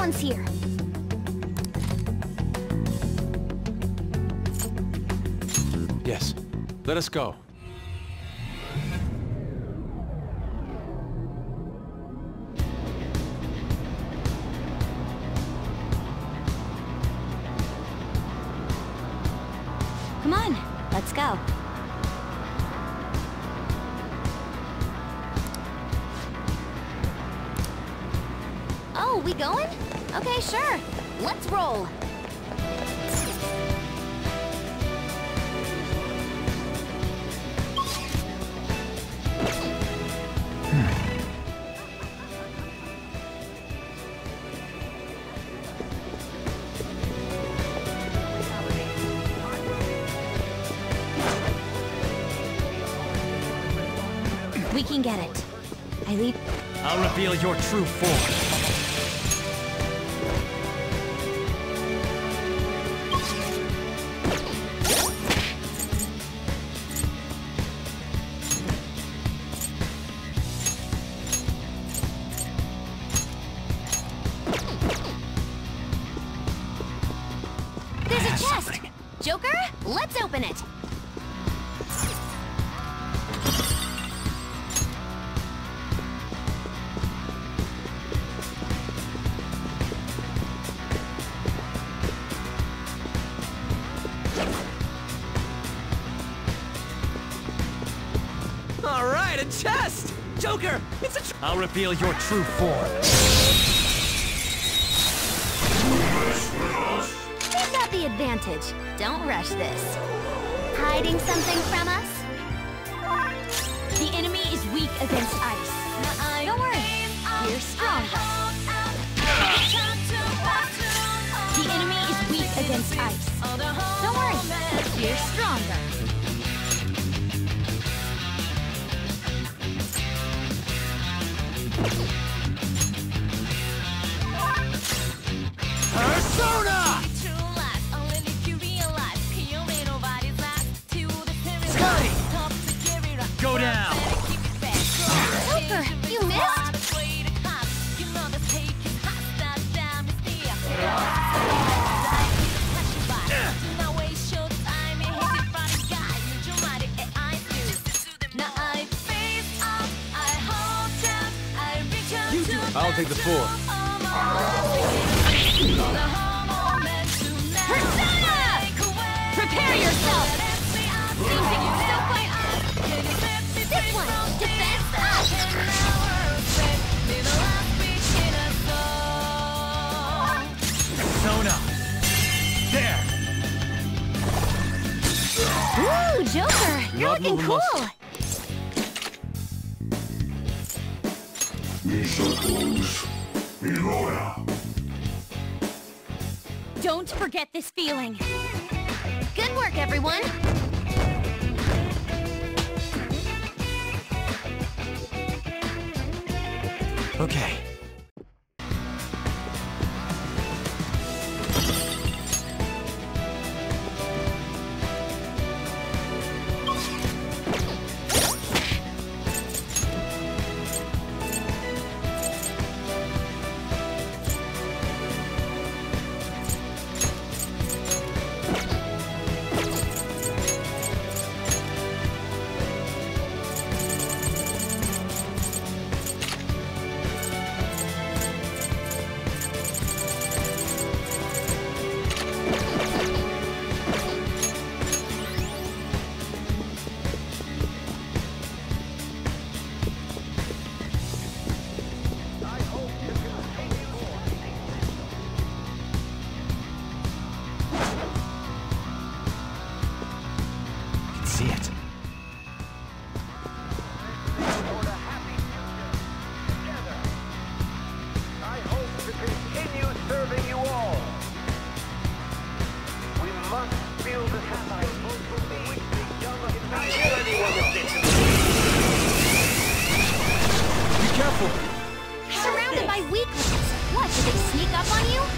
one's here. Yes. Let us go. Come on, let's go. Oh, we going? Okay, sure. Let's roll. We can get it. I leave. I'll reveal your true form. There's a chest! Joker, let's open it! Alright, a chest! Joker, it's a I'll reveal your true form. We've got the advantage. Don't rush this. Hiding something from us? The enemy is weak against ice. Don't worry, we're stronger. The enemy is weak against ice. Don't worry, we're stronger. Persona! Scotty! Go down! Joker, you missed? I'll take the floor. Persona! Prepare yourself! Seems that you're so quite this one, defense up! Persona! There! Ooh, Joker, you're Not looking moving cool! Don't forget this feeling. Good work, everyone! Okay. See it. I hope to continue serving you all. We must build a society in which the young not kill anyone with this. Be careful! Surrounded by weaklings. What, did they sneak up on you?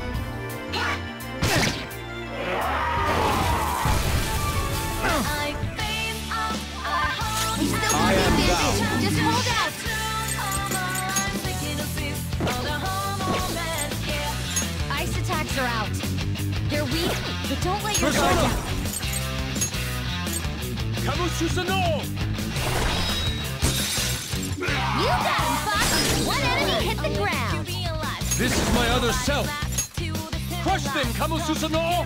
We still I have am the down. advantage. Just hold out. Don't let your guard down. You got him, Fox! One enemy hit the ground! This is my other self! Crush them, Kamususano!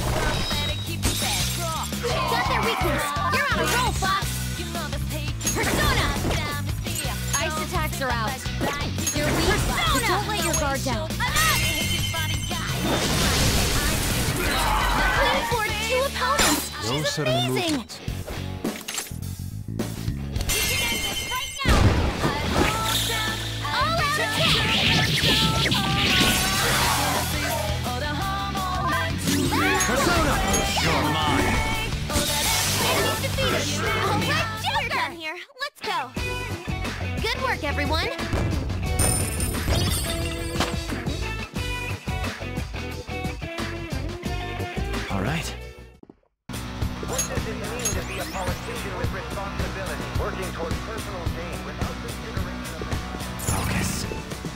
Got their weakness! You're on a roll, Fox! Persona! Ice attacks are out. You're weak, Persona! Don't let your guard down. Queen for 2 opponents! No She's sudden amazing! movement. All-out attack! Persona! You're mine! Enemies defeated! All right, Joker! Down here. Let's go! Good work, everyone! All right. What does it mean to be a politician with responsibility, working toward personal gain without consideration of... Focus.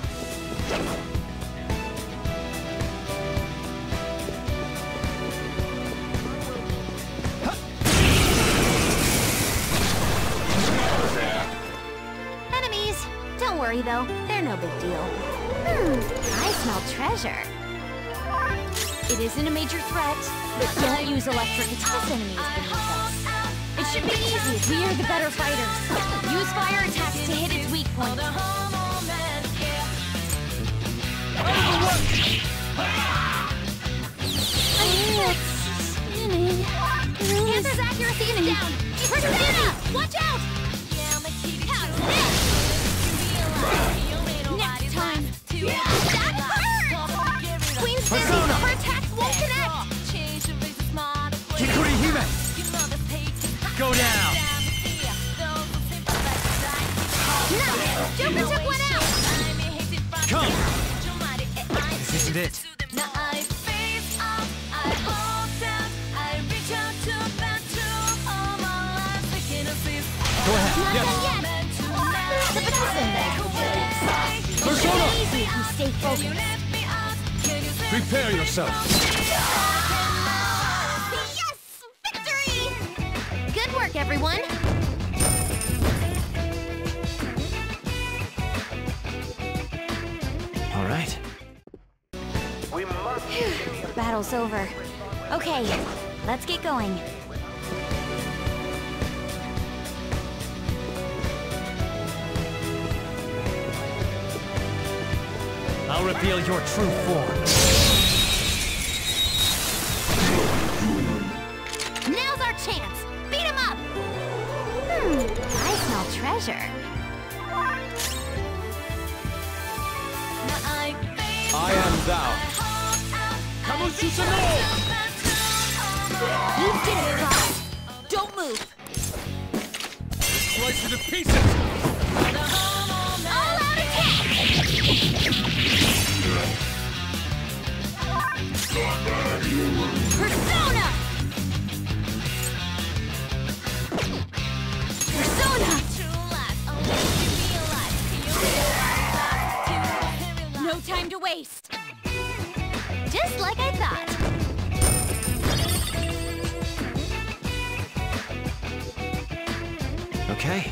Enemies! Don't worry, though. They're no big deal. I smell treasure. It isn't a major threat, but don't use electric to toss enemies beneath us. It should be easy. We are the better fighters. Use fire attacks to hit its weak point. Panther's accuracy is down. Persona! Watch out! How's this? Next time. That hurt! Queen's busy. Her attacks won't connect. Hikuri Hime! Go down! Nice! Joker took one out! Come! This isn't it. Go ahead. Not Yes. done yet! The Batissin bag. Persona! Easy if you stay focused. Prepare yourself! Yes! Victory! Good work, everyone! All right. We must... Battle's over. Okay, let's get going. I'll reveal your true form. Now's our chance! Beat him up! I smell treasure. I am thou! Kamususano! You did it, Fox! Don't move! Slice you to pieces! All-out attack! Persona! Persona! No time to waste! Just like I thought. Okay.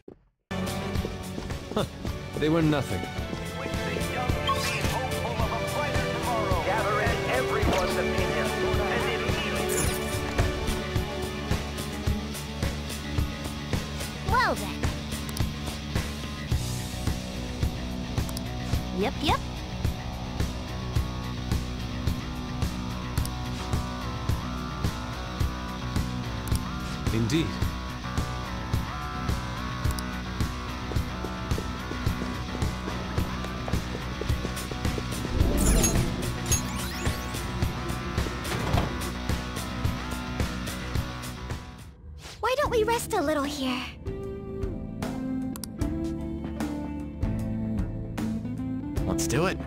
They were nothing. With the young be hopeful of a brighter tomorrow. Gather in everyone's opinion. And immediately... Well then. Yep. Indeed. Why don't we rest a little here? Let's do it.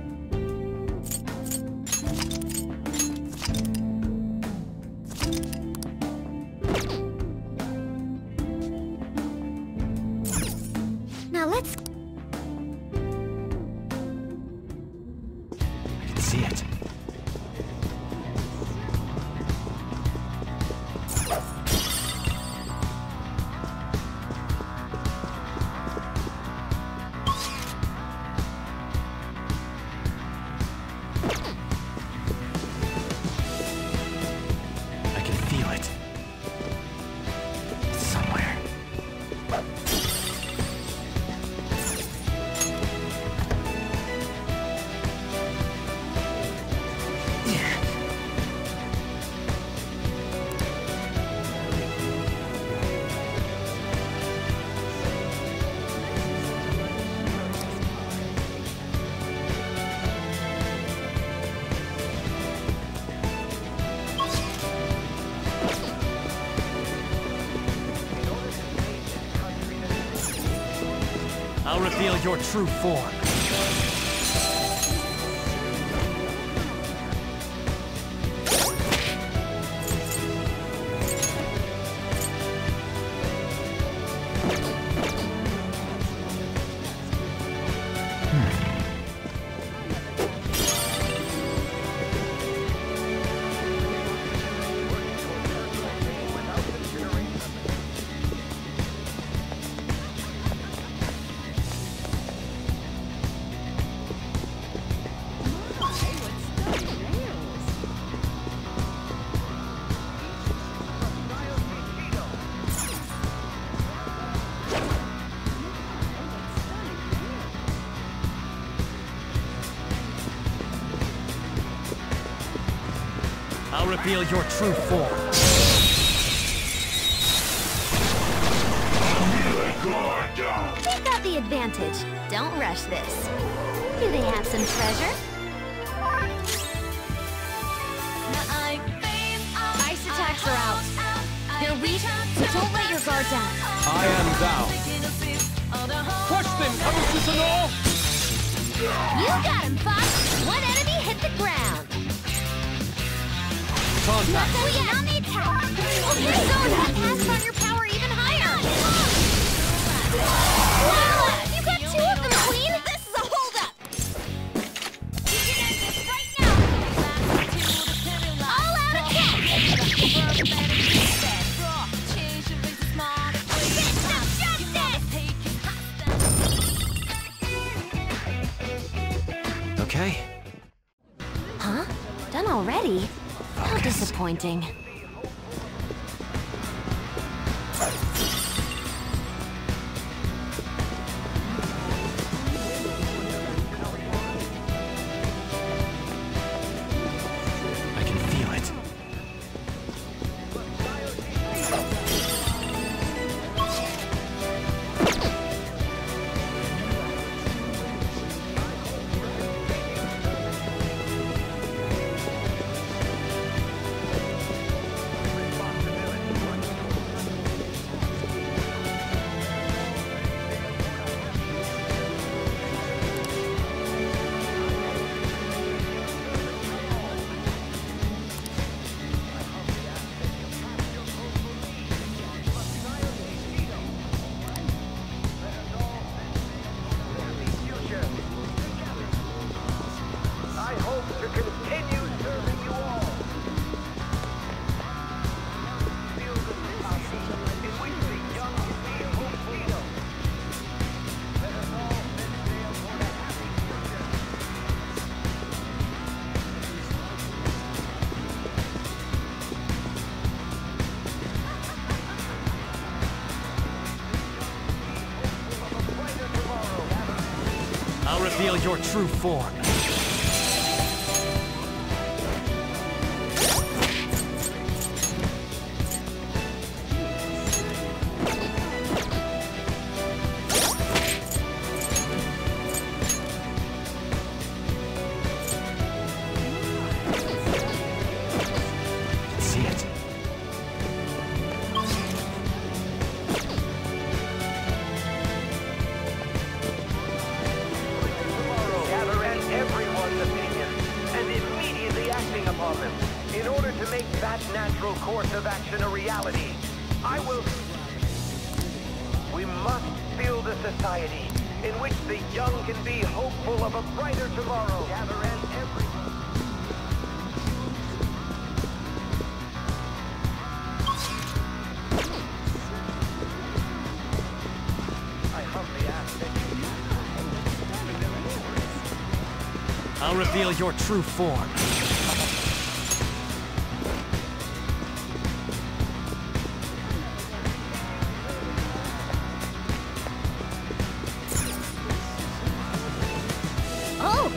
Now let's... I can see it. I'll reveal your true form. I'll reveal your true form. They got the advantage. Don't rush this. Do they have some treasure? Ice attacks are out. They're weak, so don't let your guard down. I am thou. Crush them, Kamususanoo! You got him, Fox! One enemy hit the ground! Contact. Queen on the attack! Okay, Zona! Pass on your power even higher! Wow! You got two of them, Queen! This is a holdup! You can end this right now! All-out attack! Okay? Huh? Done already? How disappointing. I can feel it. I hope to continue serving you all. Feel the society in which the young feel freedom. Let us all set sail for a happy future. Of a brighter tomorrow. I'll reveal your true form. See it. Tomorrow, gather in everyone's opinions and immediately acting upon them. In order to make that natural course of action a reality, we must build a society in which the young can be hopeful of a brighter tomorrow. Gather in everyone. I humbly ask that you I'll reveal your true form. Oh!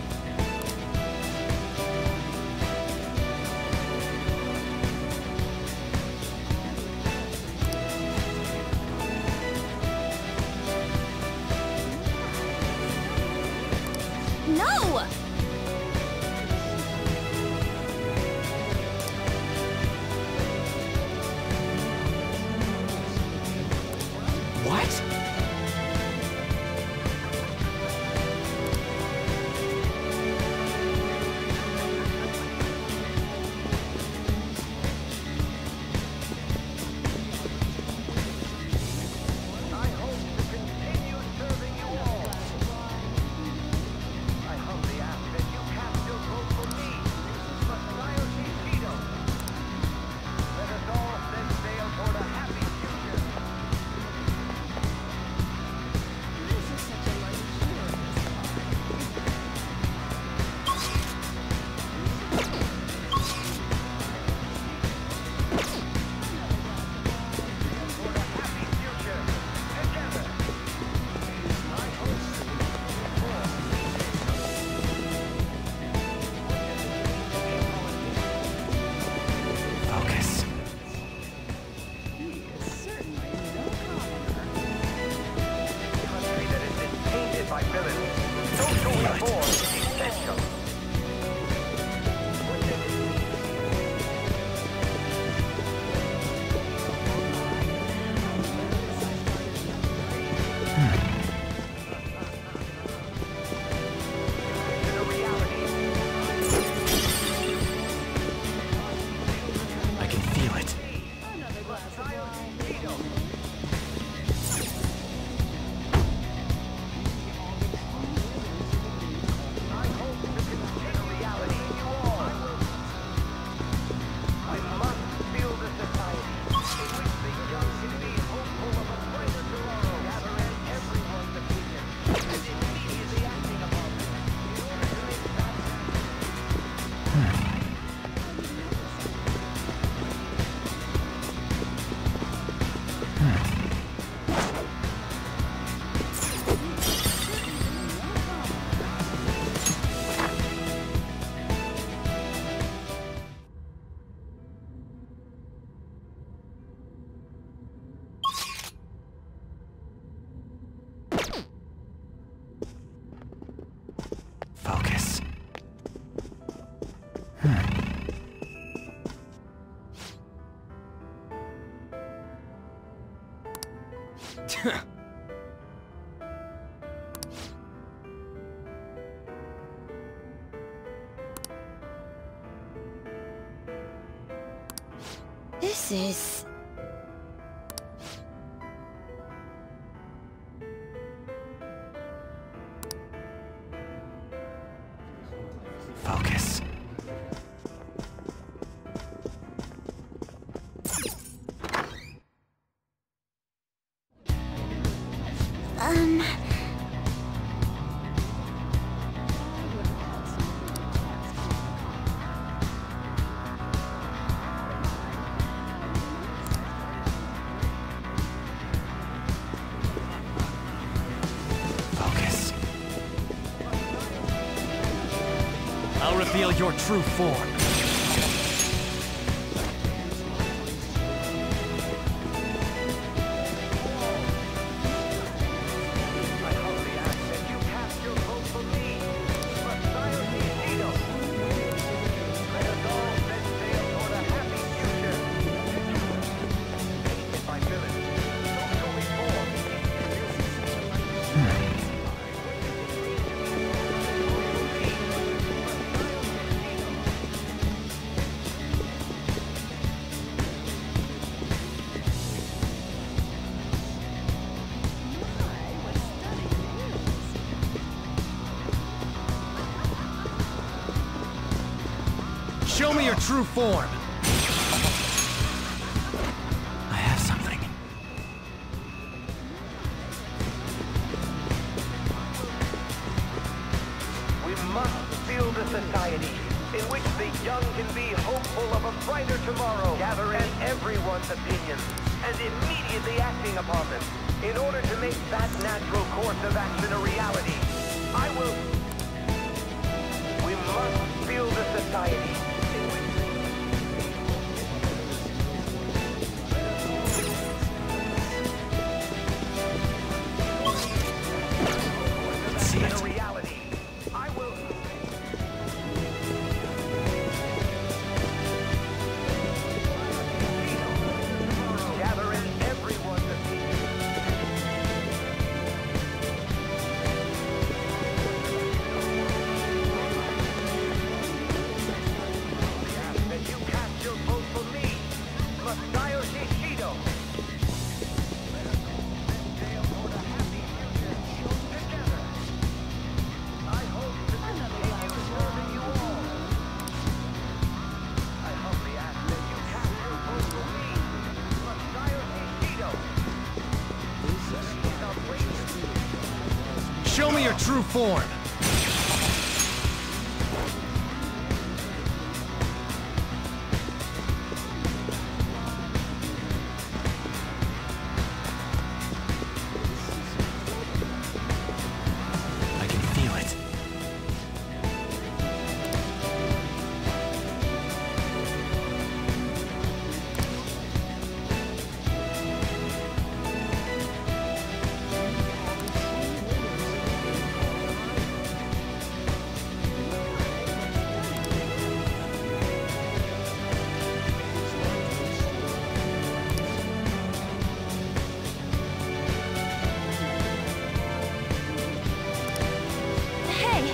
No! What? This is... Focus. Focus. I'll reveal your true form. I humbly ask that you cast your vote for me, Messiah Pt.1. Let us all set sail toward a happy future. My village, socially formed. Show me your true form. I have something. We must build a society in which the young can be hopeful of a brighter tomorrow, gathering everyone's opinions and immediately acting upon them in order to make that natural course of action a reality. We must build a society in which See it. a reality. I will. Gathering everyone's opinions. That you cast your vote for me, Messiah Shishido. Let us all set sail toward a happy future together. I hope to continue serving you all. I humbly ask that you cast your vote for me, Messiah Shishido. Show me your true form. I can feel it. Hey!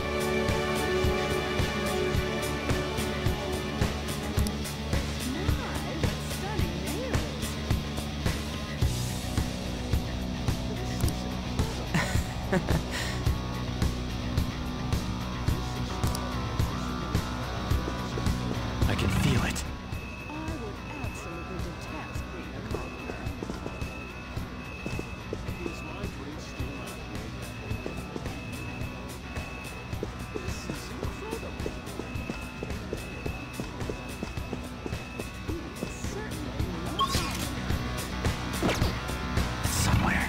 I can feel it. It's somewhere.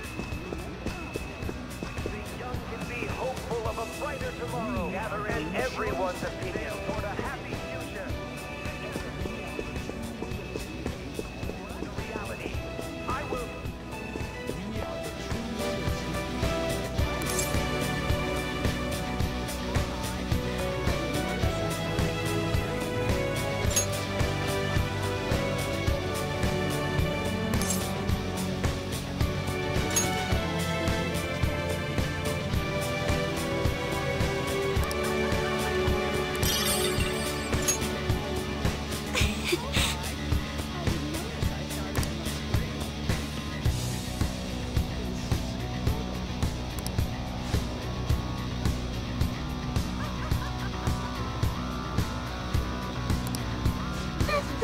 The young can be hopeful of a brighter tomorrow, gathering everyone's opinion toward a happy future. A reality. I will.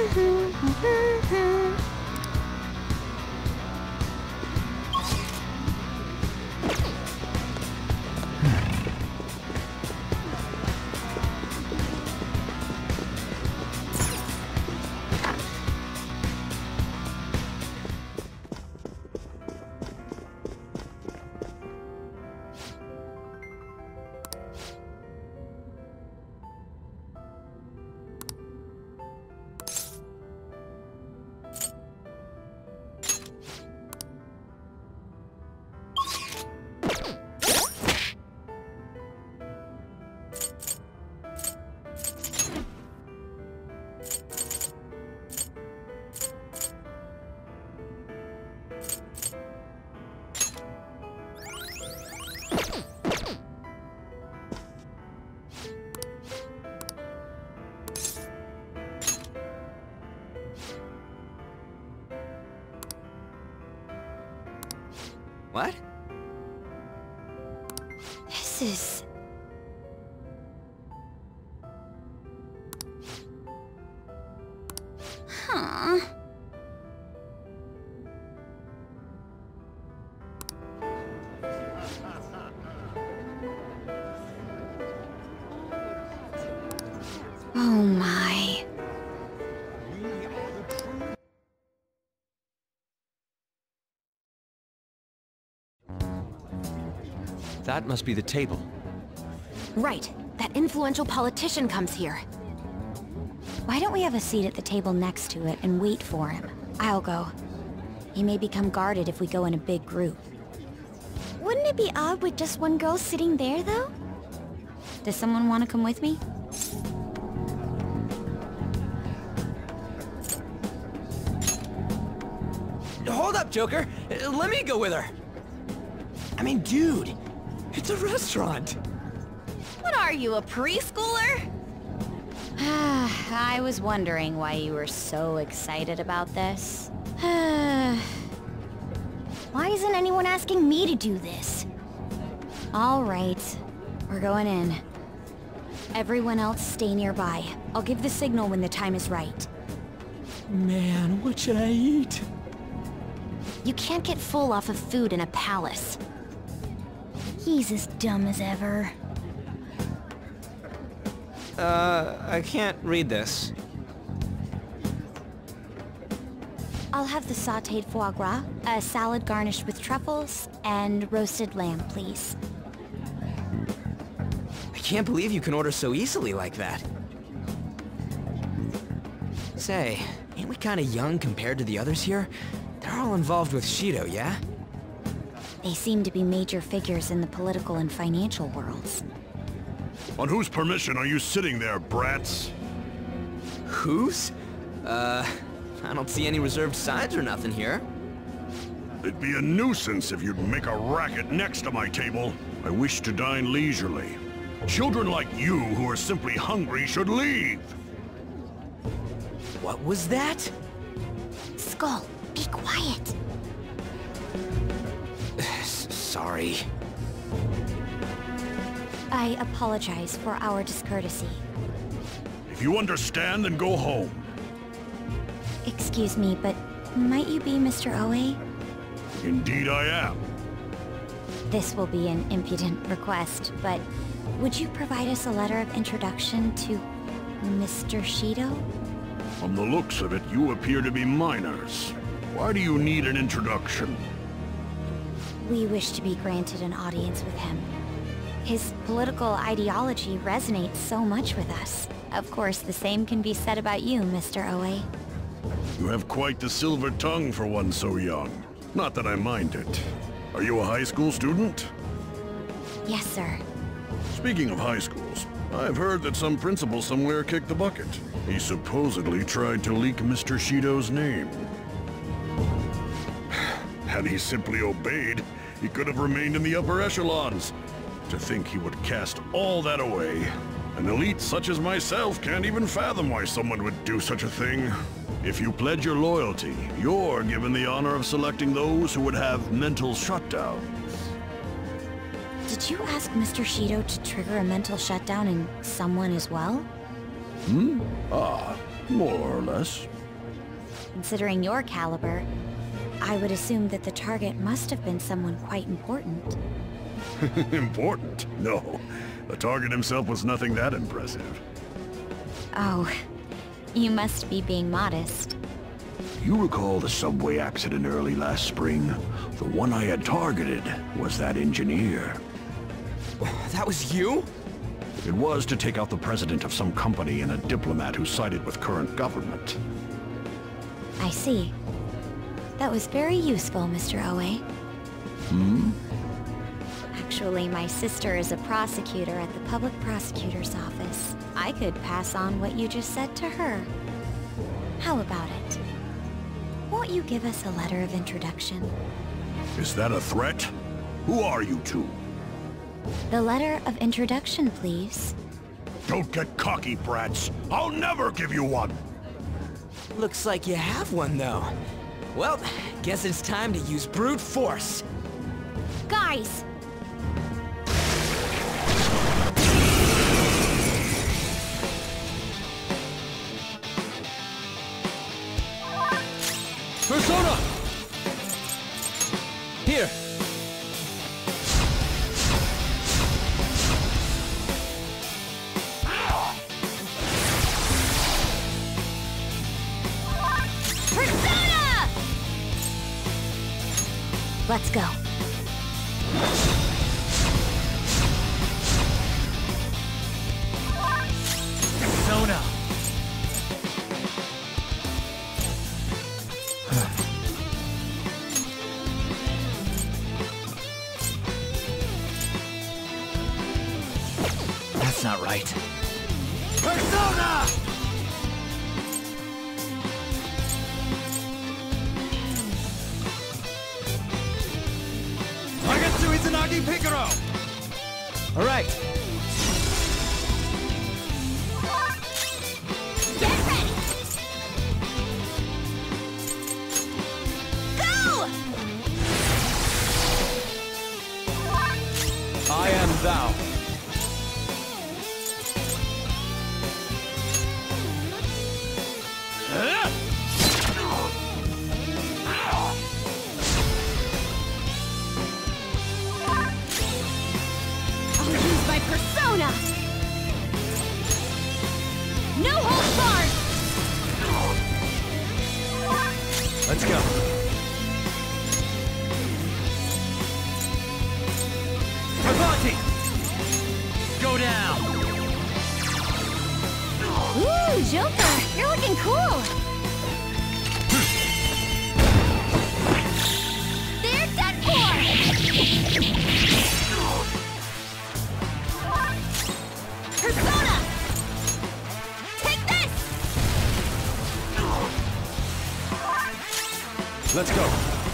What? This is... Huh. Oh my. That must be the table. Right. That influential politician comes here. Why don't we have a seat at the table next to it and wait for him? I'll go. He may become guarded if we go in a big group. Wouldn't it be odd with just one girl sitting there, though? Does someone want to come with me? Hold up, Joker! Let me go with her! I mean, dude, it's a restaurant! What are you, a preschooler? I was wondering why you were so excited about this. Why isn't anyone asking me to do this? All right, we're going in. Everyone else stay nearby. I'll give the signal when the time is right. Man, what should I eat? You can't get full off of food in a palace. He's as dumb as ever. I can't read this. I'll have the sautéed foie gras, a salad garnished with truffles, and roasted lamb, please. I can't believe you can order so easily like that. Say, ain't we kinda young compared to the others here? They're all involved with Shido, yeah? They seem to be major figures in the political and financial worlds. On whose permission are you sitting there, brats? Whose? I don't see any reserved sides or nothing here. It'd be a nuisance if you'd make a racket next to my table. I wish to dine leisurely. Children like you who are simply hungry should leave. What was that? Skull, be quiet. Sorry. I apologize for our discourtesy. If you understand, then go home. Excuse me, but might you be Mr. Oe? Indeed I am. This will be an impudent request, but would you provide us a letter of introduction to Mr. Shido? From the looks of it, you appear to be minors. Why do you need an introduction? We wish to be granted an audience with him. His political ideology resonates so much with us. Of course, the same can be said about you, Mr. Oe. You have quite the silver tongue for one so young. Not that I mind it. Are you a high school student? Yes, sir. Speaking of high schools, I've heard that some principal somewhere kicked the bucket. He supposedly tried to leak Mr. Shido's name. Had he simply obeyed, he could have remained in the upper echelons. To think he would cast all that away. An elite such as myself can't even fathom why someone would do such a thing. If you pledge your loyalty, you're given the honor of selecting those who would have mental shutdowns. Did you ask Mr. Shido to trigger a mental shutdown in someone as well? More or less. Considering your caliber, I would assume that the target must have been someone quite important. Important? No. The target himself was nothing that impressive. Oh, you must be being modest. You recall the subway accident early last spring? The one I had targeted was that engineer. That was you? It was to take out the president of some company and a diplomat who sided with current government. I see. That was very useful, Mr. Oe. Hmm? Actually, my sister is a prosecutor at the public prosecutor's office. I could pass on what you just said to her. How about it? Won't you give us a letter of introduction? Is that a threat? Who are you two? The letter of introduction, please. Don't get cocky, brats. I'll never give you one. Looks like you have one, though. Well, guess it's time to use brute force. Guys! Persona! Here! Persona! Let's go. Persona! That's not right. Persona! Nagatsu Izanagi Picaro! Alright. Get ready! Go! I am thou. I'll use my persona! No holds barred! Let's go. Pravati! Go down! Ooh, Joker! You're looking cool! They're done for! Persona! Take this! Let's go.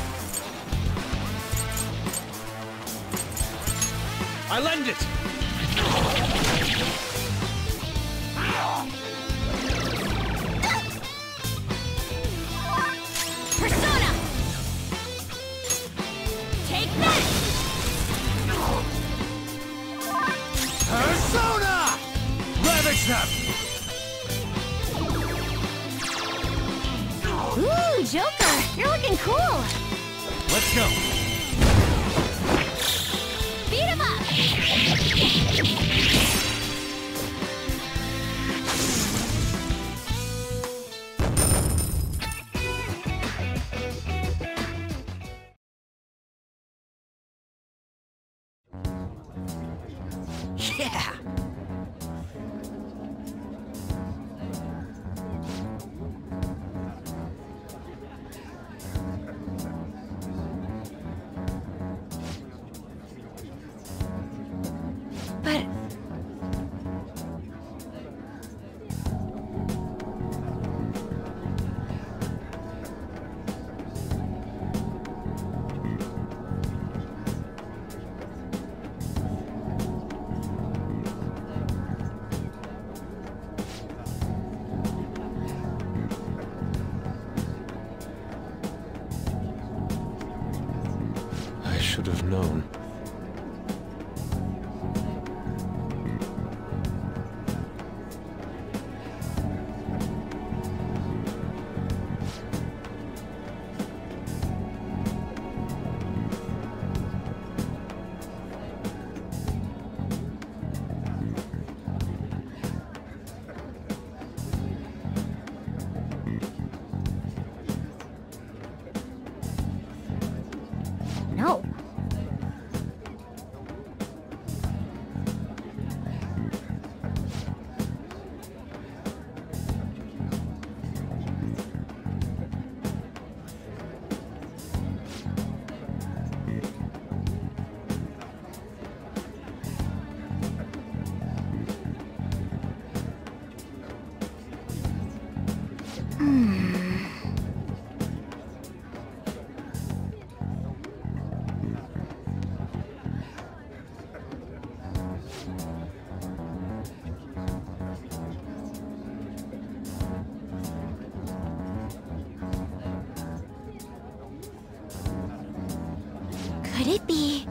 I lend it! Persona! Take this! Persona! Ravage them! Ooh, Joker! You're looking cool! Let's go. Beat him up! Yeah! But... I should have known. Could it be?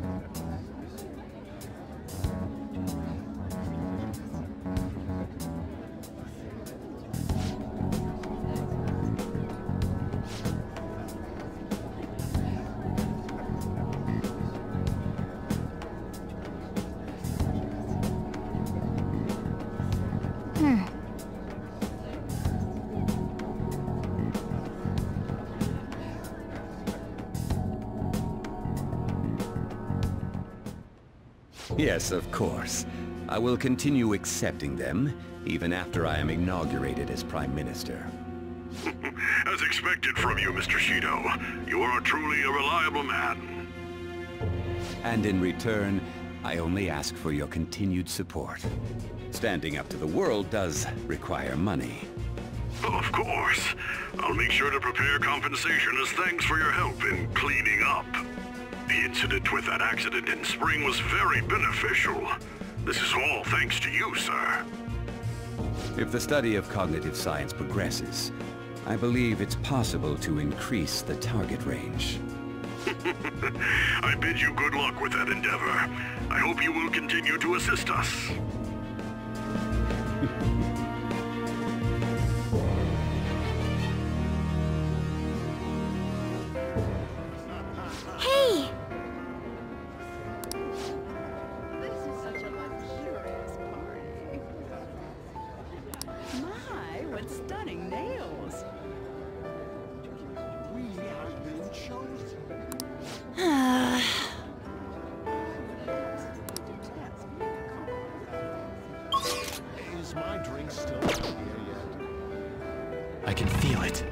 Yes, of course. I will continue accepting them, even after I am inaugurated as Prime Minister. As expected from you, Mr. Shido. You are truly a reliable man. And in return, I only ask for your continued support. Standing up to the world does require money. Of course. I'll make sure to prepare compensation as thanks for your help in cleaning up. The incident with that accident in spring was very beneficial. This is all thanks to you, sir. If the study of cognitive science progresses, I believe it's possible to increase the target range. I bid you good luck with that endeavor. I hope you will continue to assist us. Hey! This is such a luxurious party. My, what stunning nails. We have been chosen. Is my drink still not here yet? I can feel it.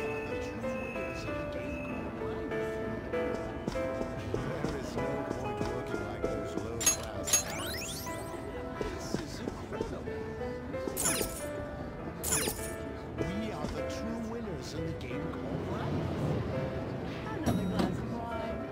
There is no point working like those low-class guys. This is incredible. We are the true winners in the game called life. Another glass of wine.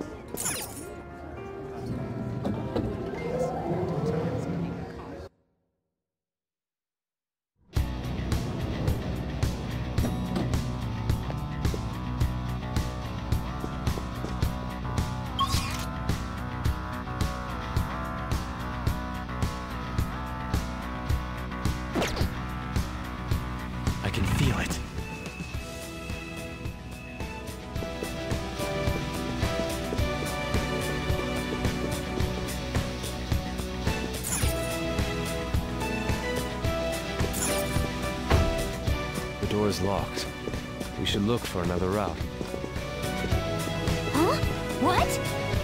I can feel it. The door is locked. We should look for another route. Huh? What?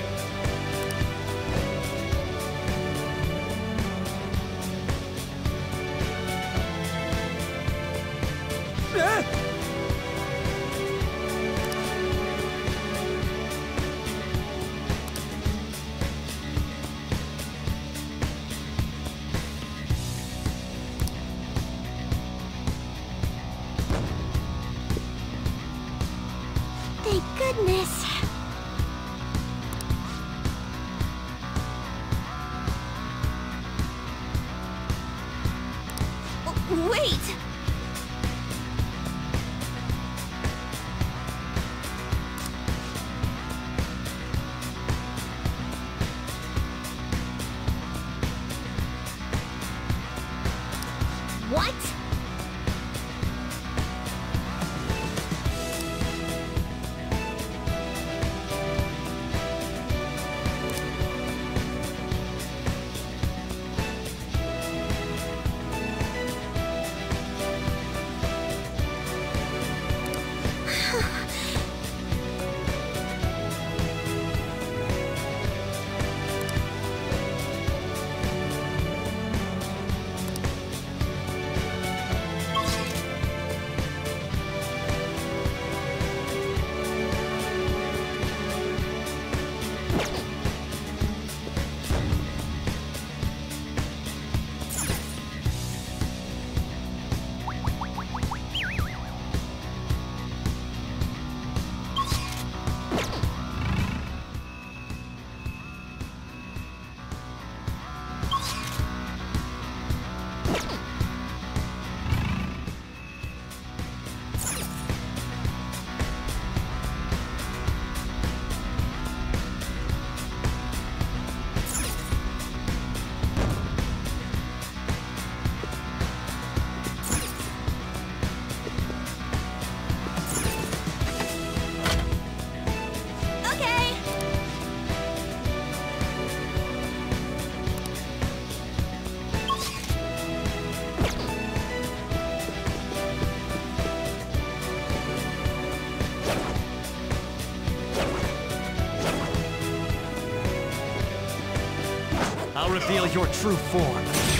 Thank goodness. Oh, wait! What? reveal your true form.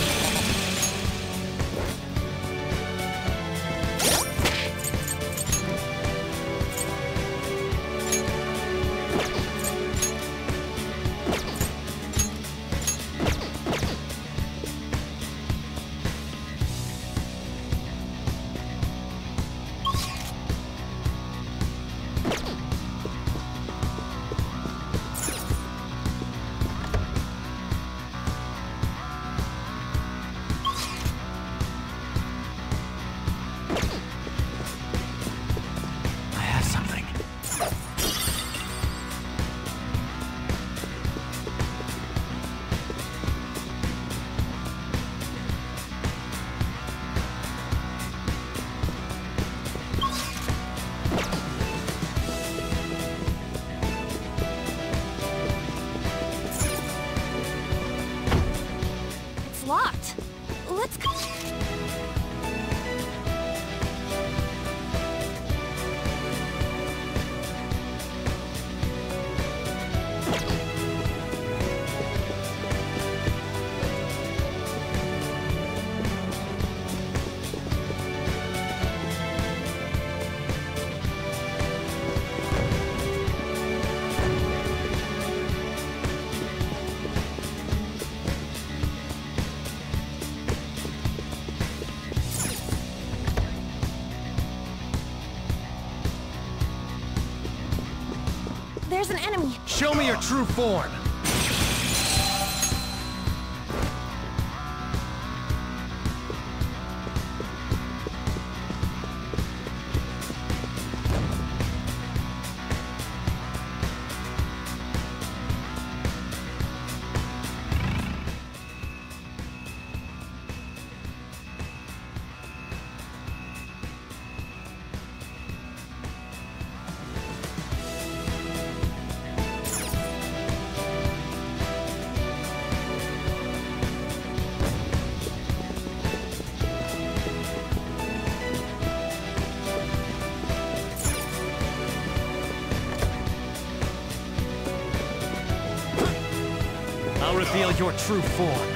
Locked. Let's go. There's an enemy. Show me your true form. I'll reveal your true form.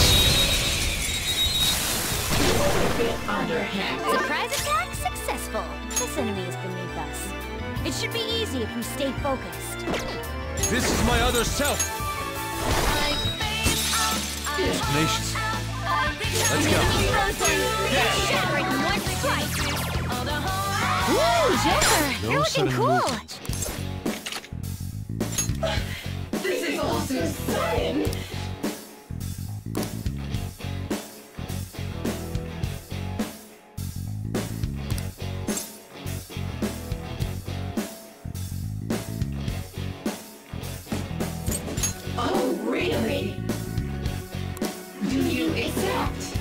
Surprise attack successful. This enemy is beneath us. It should be easy if we stay focused. This is my other self. Nations. Let's go. Shattering one strike. Woo, Joker! You're looking cool. This is all so sudden! Oh, really? Do you accept?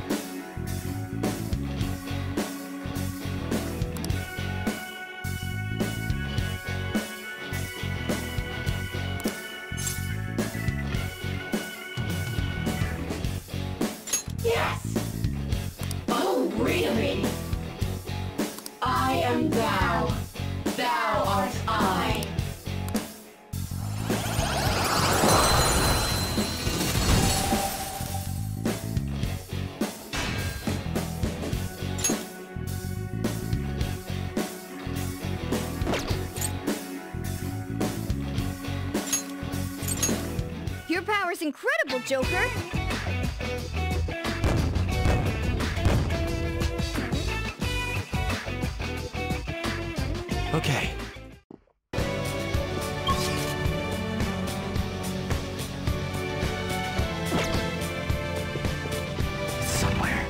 Yes! Oh, really? I am thou. Thou art I. Your power's incredible, Joker. Okay. Somewhere.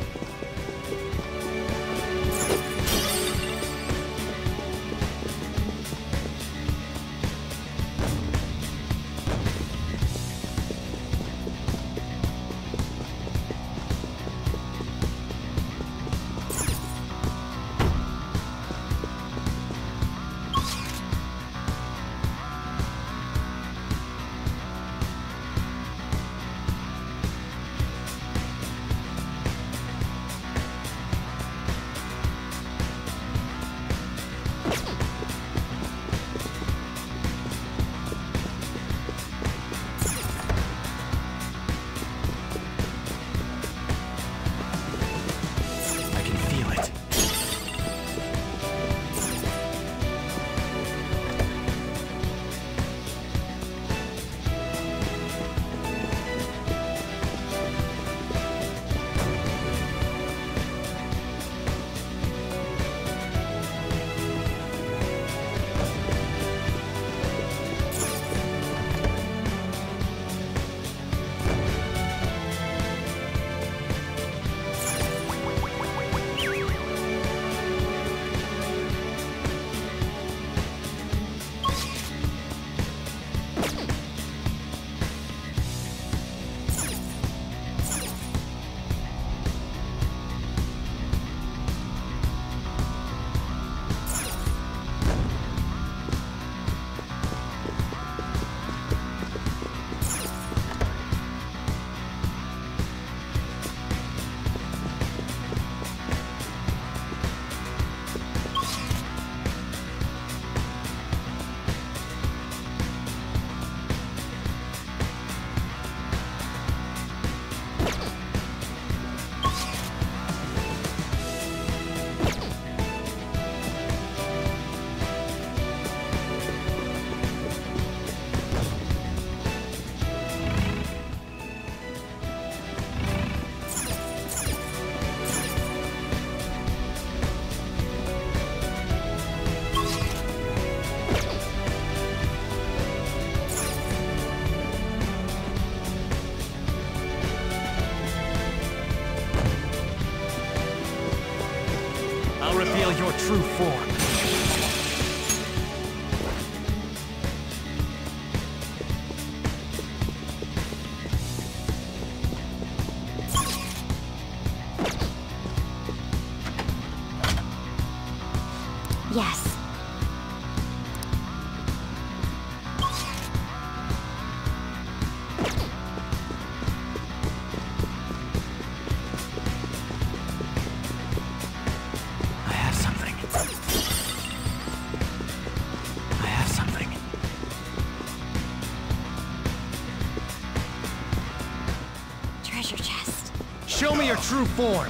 I'll reveal your true form. Yes. I have something. I have something. Treasure chest. Show me your true form.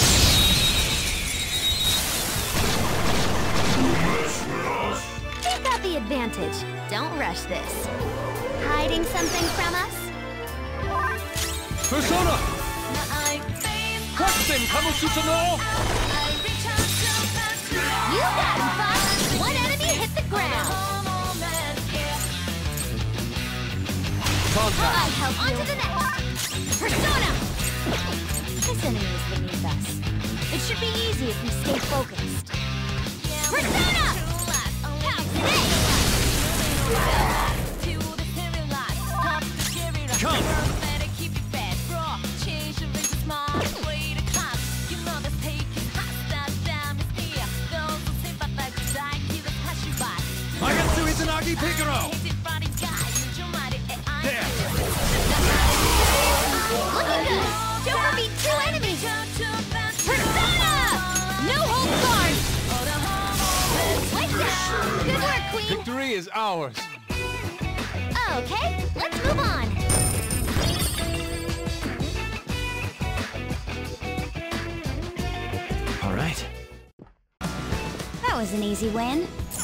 We've got the advantage. Don't rush this. Hiding something from us? Persona! Crush them, Kamususanoo! You got him, Fox! One enemy hit the ground! I help onto the next! Persona! This enemy is beneath us. It should be easy if we stay focused. Persona! Come! Magatsu Izanagi Picaro! There! Looking good! Joker beat 2 enemies! Persona! No holds barred! Like that! Good work, Queen! Victory is ours. Okay, let's move on! All right. That was an easy win.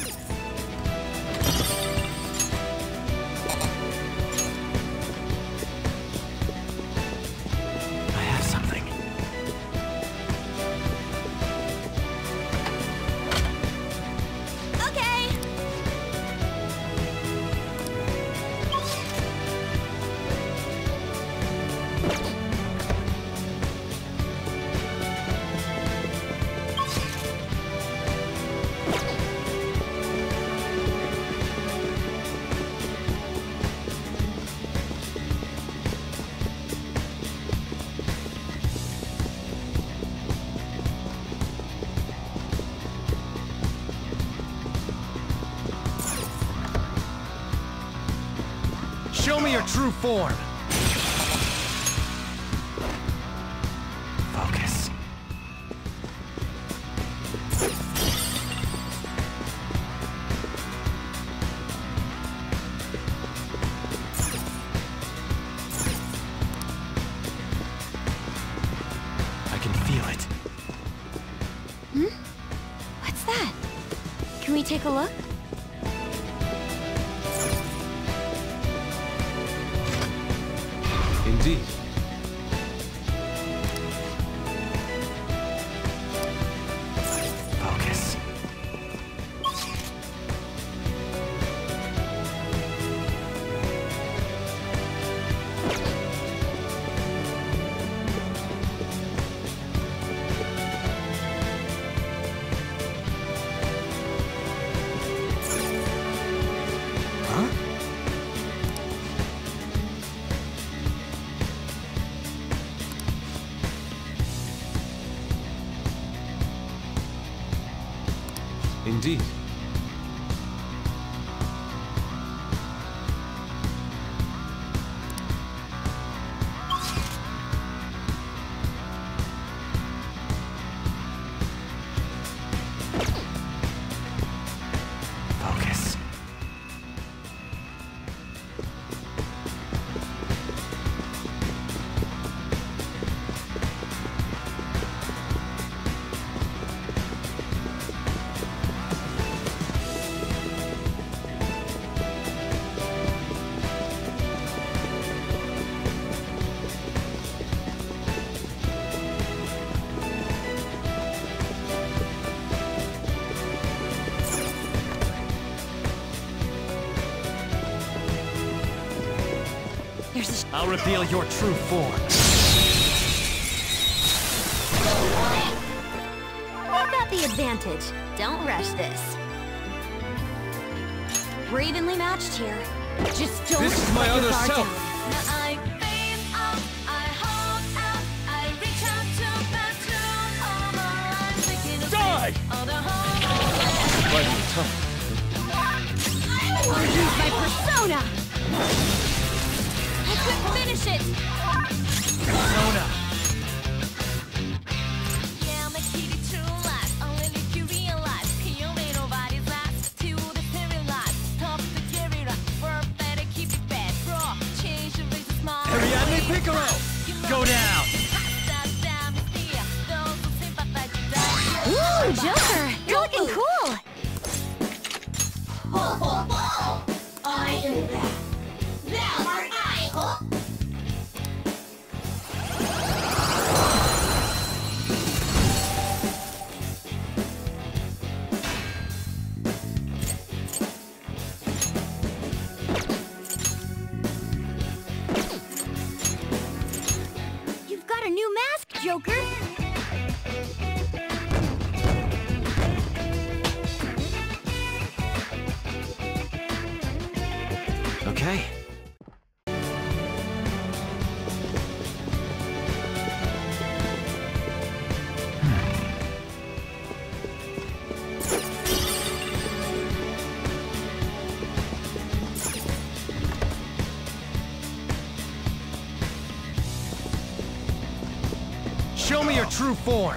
I have something. Okay! Show me your true form. Focus. I can feel it. What's that? Can we take a look? Indeed. Focus. Huh? Indeed. Focus. There's a I'll reveal your true form. We've got the advantage. Don't rush this. We're evenly matched here. Just don't This is my let your other guard self. down. Die! Fighting tough. I'll use my persona! I couldn't finish it! Persona. Yeah, my TV true life. Only if you realize you may nobody's last to the serialized. Top the guerrilla. Work better keep it bad. Raw. Change your race small. Ariadne Piccolo! Go down! Ooh, Joker! You're looking cool! Ho, ho, ho! I am that. Thou art I, ho! You've got a new mask, Joker! Okay. Show me your true form.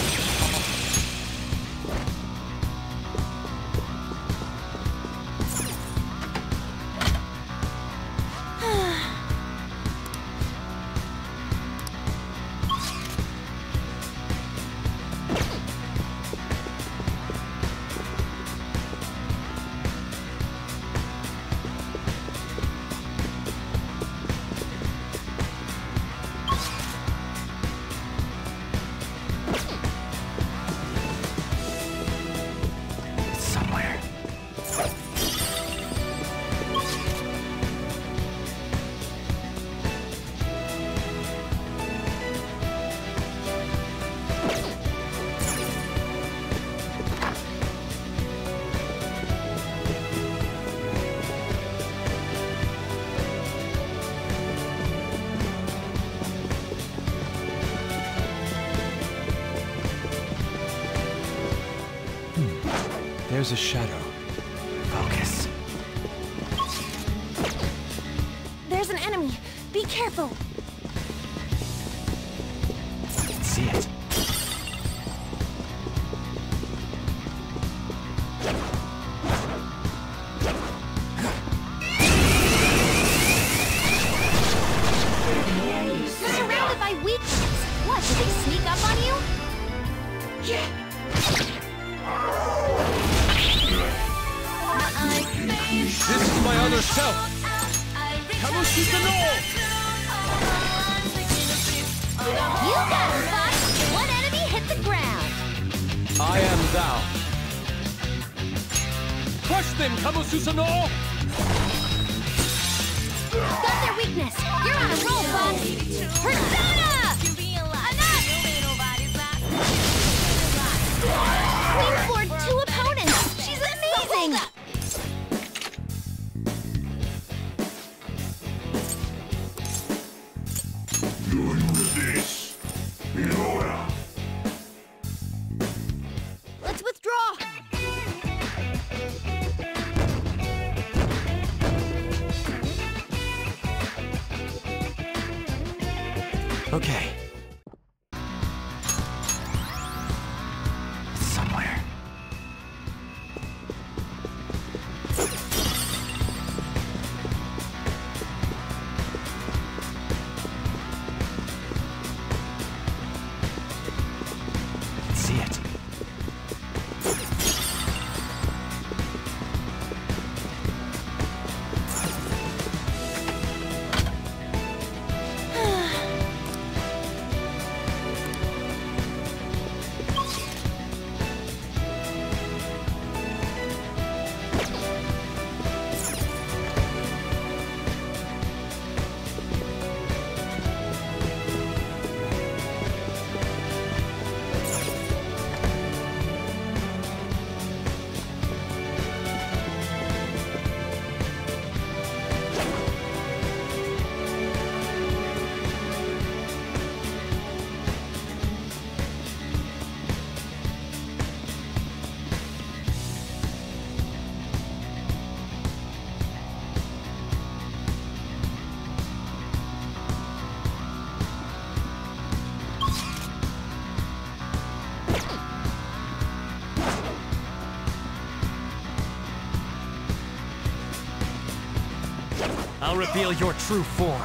Somewhere. There's a shadow. Focus. There's an enemy! Be careful! I can see it. You're surrounded by weak ones! What, did they sneak up on you? This is my other self. You got him, Fox! One enemy hit the ground! I am thou. Crush them, Kamususano! Got their weakness! You're on a roll, Fox! Persona! Queen floored 2 opponents! She's amazing! Let's withdraw! Okay. It's somewhere. I can see it. I'll reveal your true form.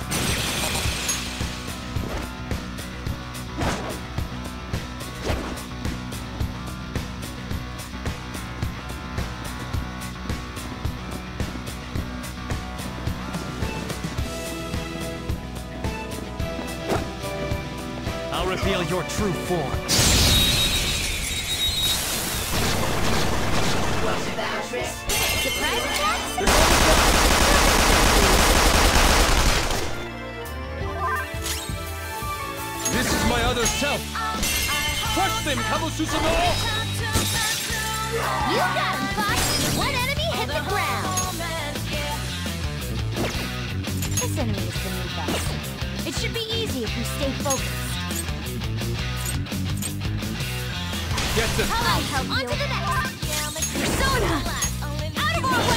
I'll reveal your true form. Surprise attacks? This is my other self. Crush them, Kamususuno! You got him, Fox! One enemy hit the ground! This enemy is beneath us. It should be easy if we stay focused. Get them! I'll help you. On to the next! Persona! Out of our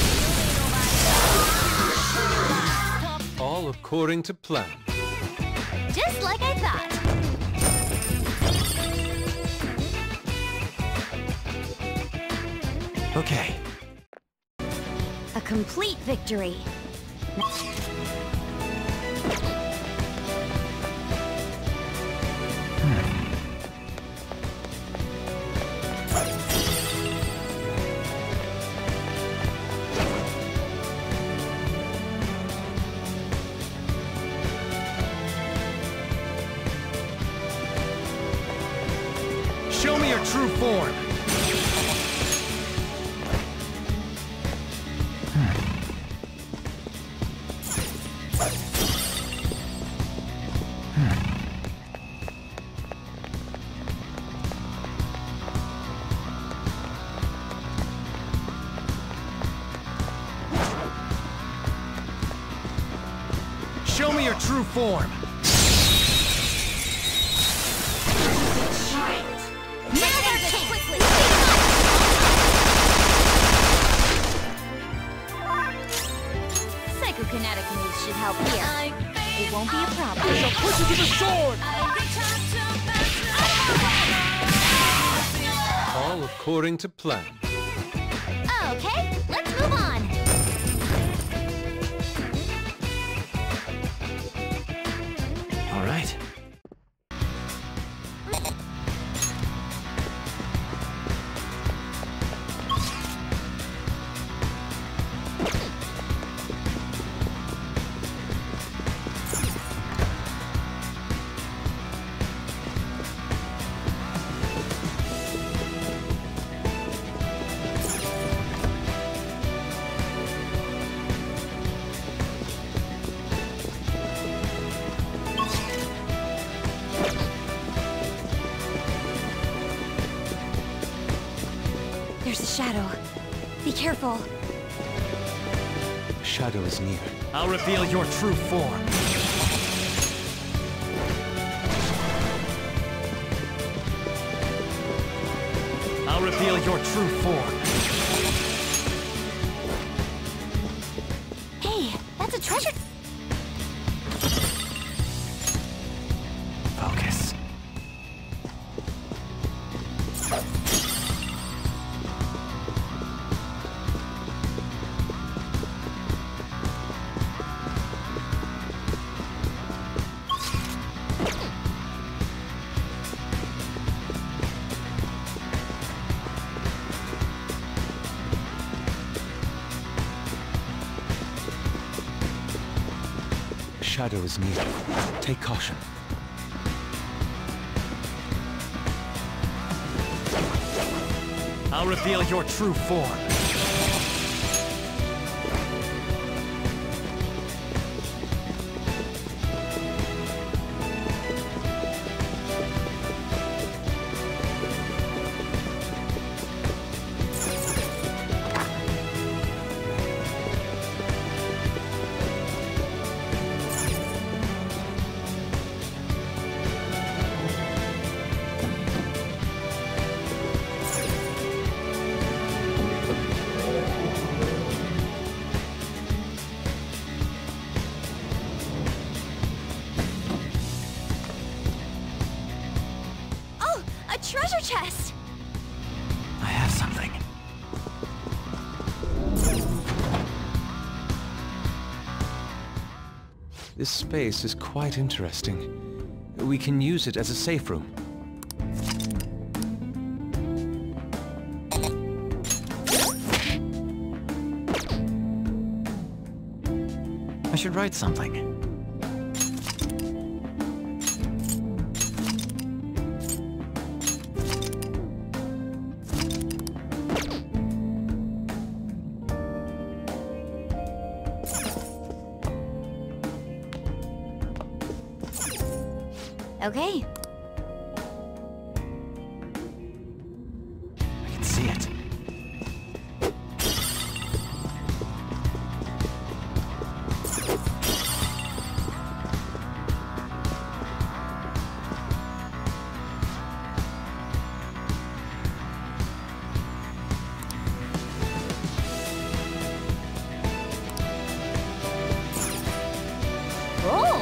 way! All according to plan. Just like I thought. Okay. A complete victory. Show me your true form. Show me your true form. Quickly! Psychokinetic moves should help here. It won't be a problem. I shall push you to the sword! All according to plan. Okay, let's move on. All right. There's a shadow. Be careful. Shadow is near. I'll reveal your true form. I'll reveal your true form. Hey, that's a treasure. Focus. Shadow is near. Take caution. I'll reveal your true form. Treasure chest! I have something. This space is quite interesting. We can use it as a safe room. I should write something. Okay. I can see it. Roll!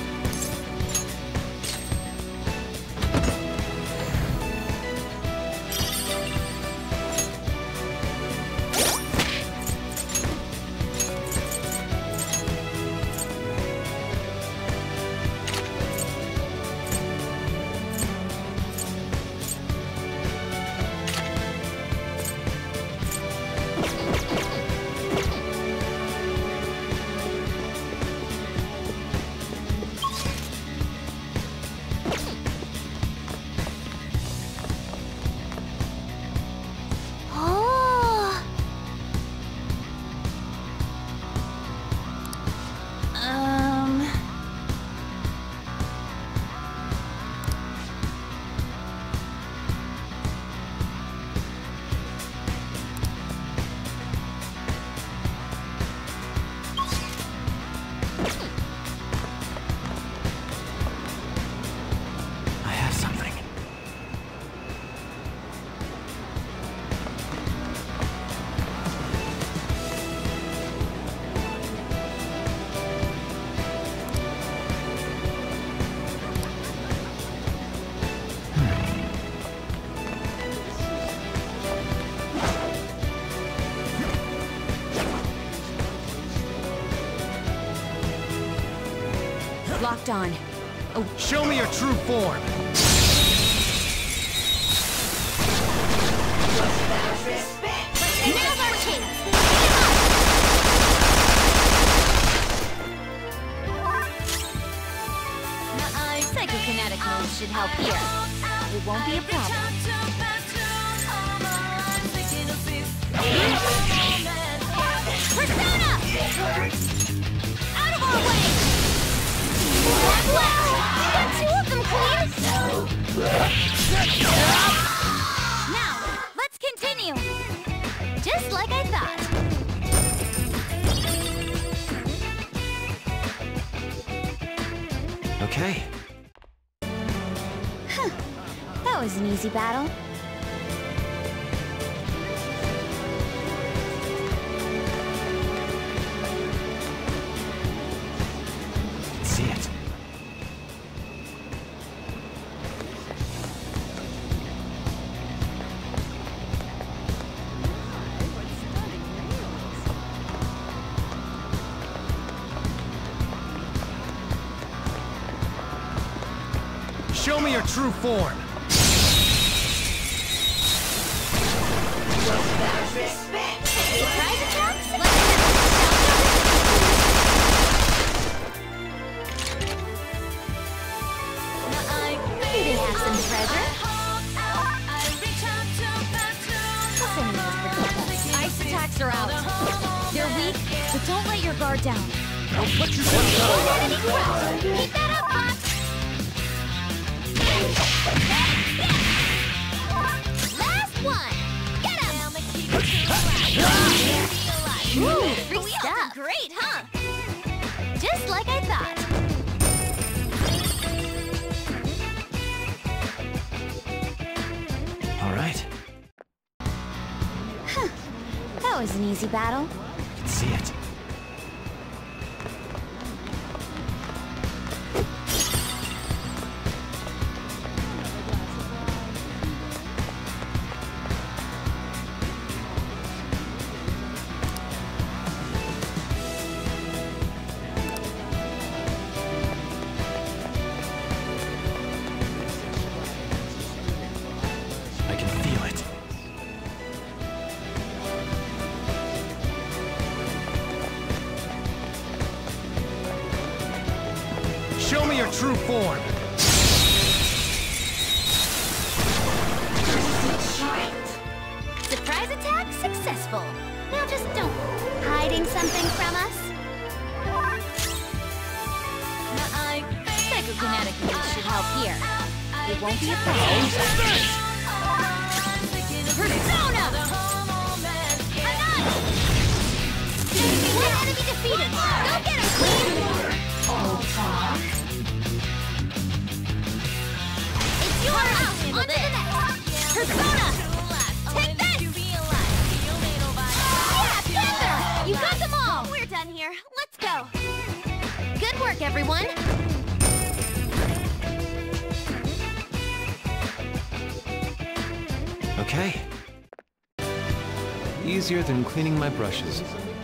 Locked on. Oh, Show me your true form. now's our chance! Psychokinetic moves should help here. It won't be a problem. Persona! Out of our way! One left! Got two of them, please! Now, let's continue. Just like I thought. Okay. Huh. That was an easy battle. See it. Show me your true form. Surprise attacks? Maybe they have some treasure. Plus enemies protect us. Ice attacks are out. They're weak, but don't let your guard down. Don't put your Enemy crushed. Keep that up, Fox. Last one. Get him. Ooh, free stuff. Great, huh? Just like I thought. All right. Huh. That was an easy battle. I can see it. me your true form! Surprise attack successful. Now just don't. Hiding something from us? Psychokinetic moves should help here. It won't be a problem. Persona! One enemy defeated! Go get him, Queen! It's yours! On to the next! Persona! Take this! Yeah, Panther! You got them all! We're done here. Let's go. Good work, everyone! Okay. Easier than cleaning my brushes.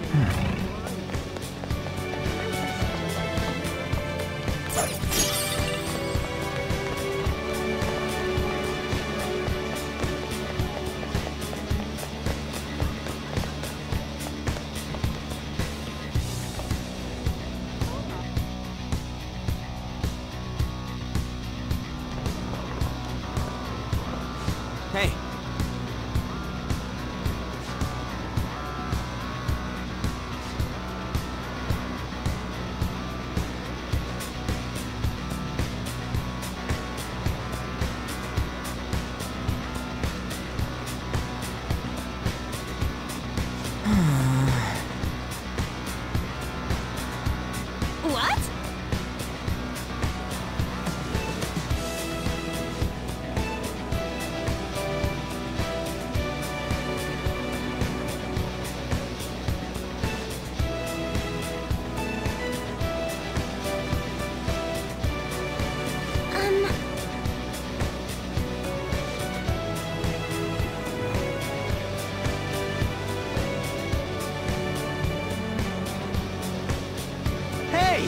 Hey. What? Hey!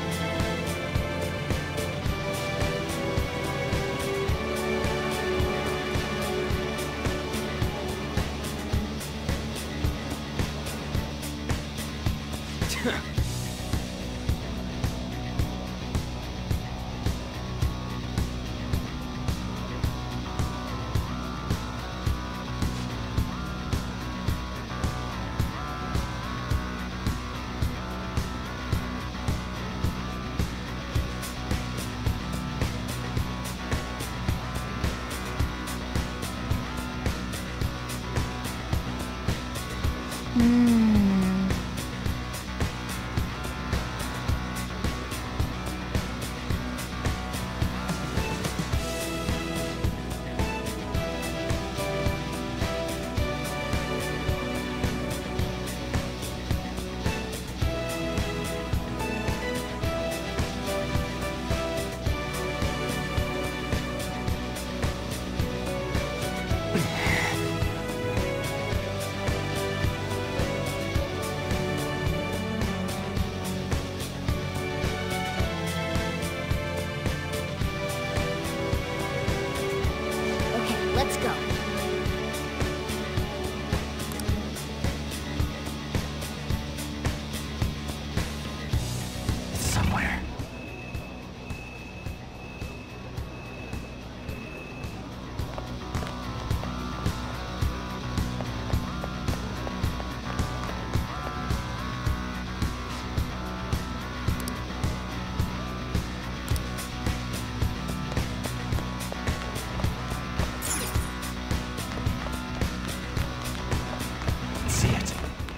Okay, let's go. It's somewhere. See it.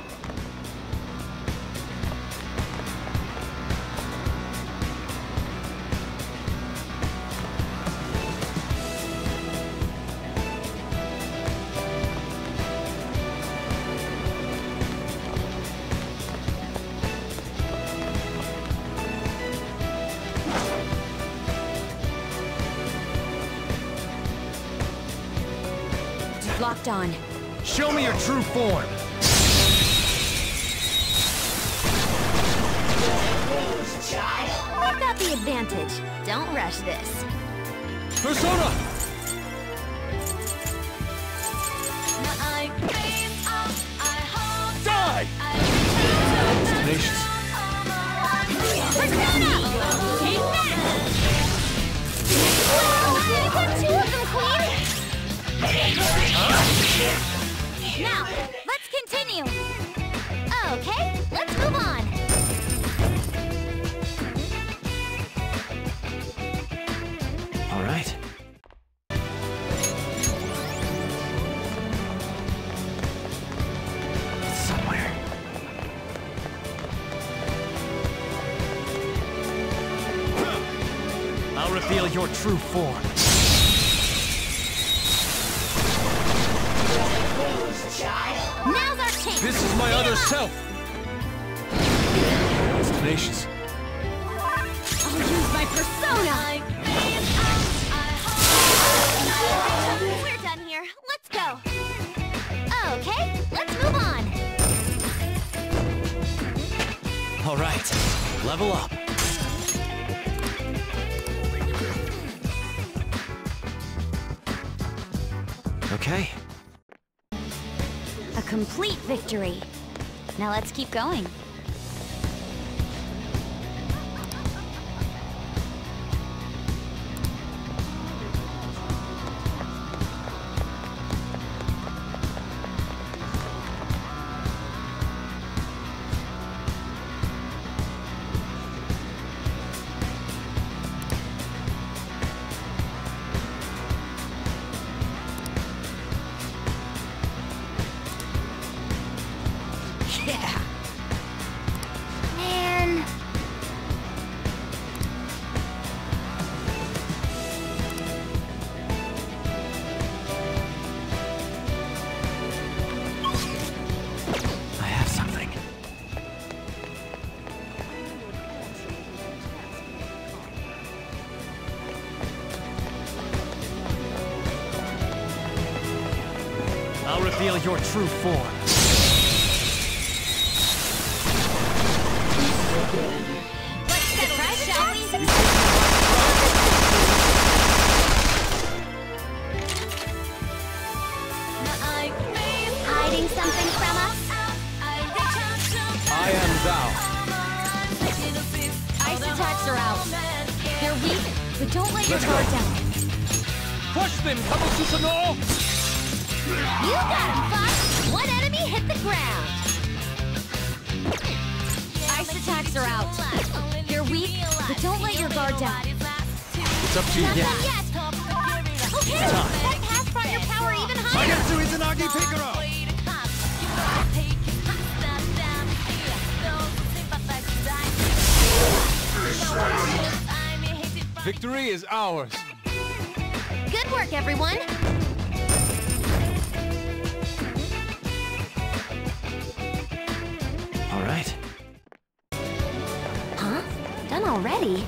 Locked on. Show me your true form! We've got the advantage. Don't rush this. Persona! Die! Patience. Persona! Take that! Now, let's continue. Okay, let's move on. All right. It's somewhere. I'll reveal your true form. Now's our chance. This is my other self. It's tenacious. I'll use my persona. We're done here. Let's go. Okay, let's move on. All right, level up. Okay. A complete victory. Now let's keep going. Yeah. Man. I have something. I'll reveal your true form. Let's get right, shall we? Hiding something from us? I am thou. Ice attacks are out. They're weak, but don't let your guard down. Crush them, Kamosusanoo! You got him, Fox! One enemy hit the ground. Ice attacks are out. They're weak, but don't let your guard down. It's up to you. Not done yet. Okay, that pass brought your power even higher. Victory is ours. Good work, everyone. All right. Huh? Done already?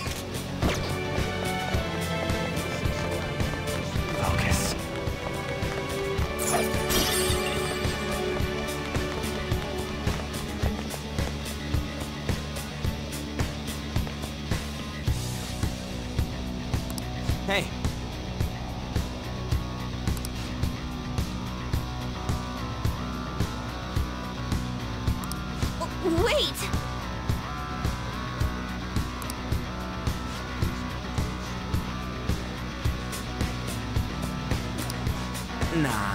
Focus. Hey. Wait! Nah.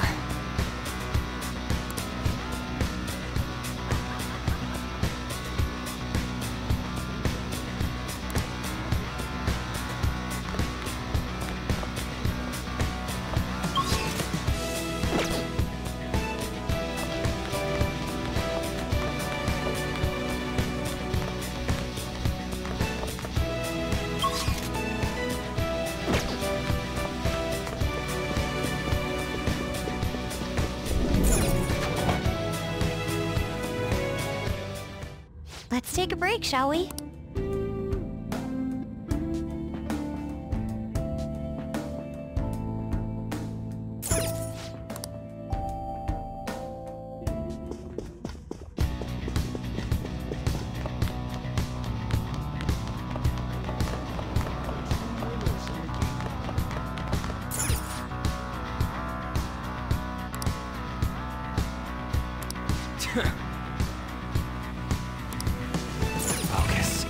Let's take a break, shall we? Focus.